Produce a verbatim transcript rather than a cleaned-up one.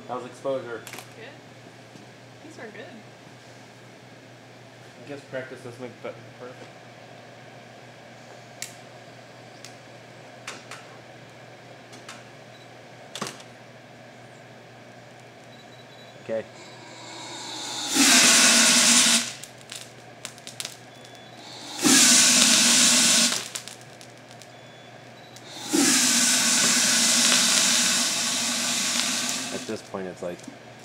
How's exposure? Good. These are good. I guess practice does make that perfect. Okay. At this point, it's like